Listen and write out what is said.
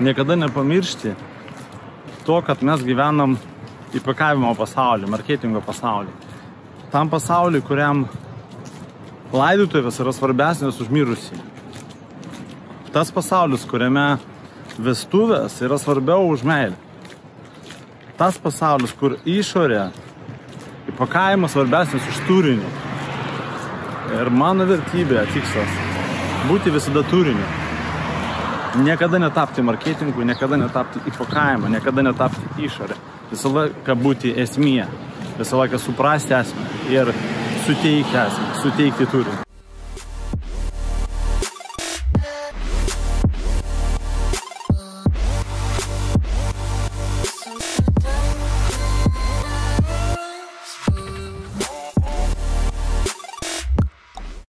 niekada nepamiršti to, kad mes gyvenam įpakavimo pasaulį, marketingo pasaulį. Tam pasaulį, kuriam laidotuvės yra svarbesnės už mirusį. Tas pasaulis, kuriame vestuvės yra svarbiau už meilę. Tas pasaulis, kur išorė įpakavimas svarbesnis už turinį. Ir mano vertybė, tikslas, būti visada turiniu. Niekada netapti marketingu, niekada netapti įpakavimą, niekada netapti išorę. Visą laiką būti esmė, visą laiką suprasti esmę ir suteikti esmę, suteikti turinį.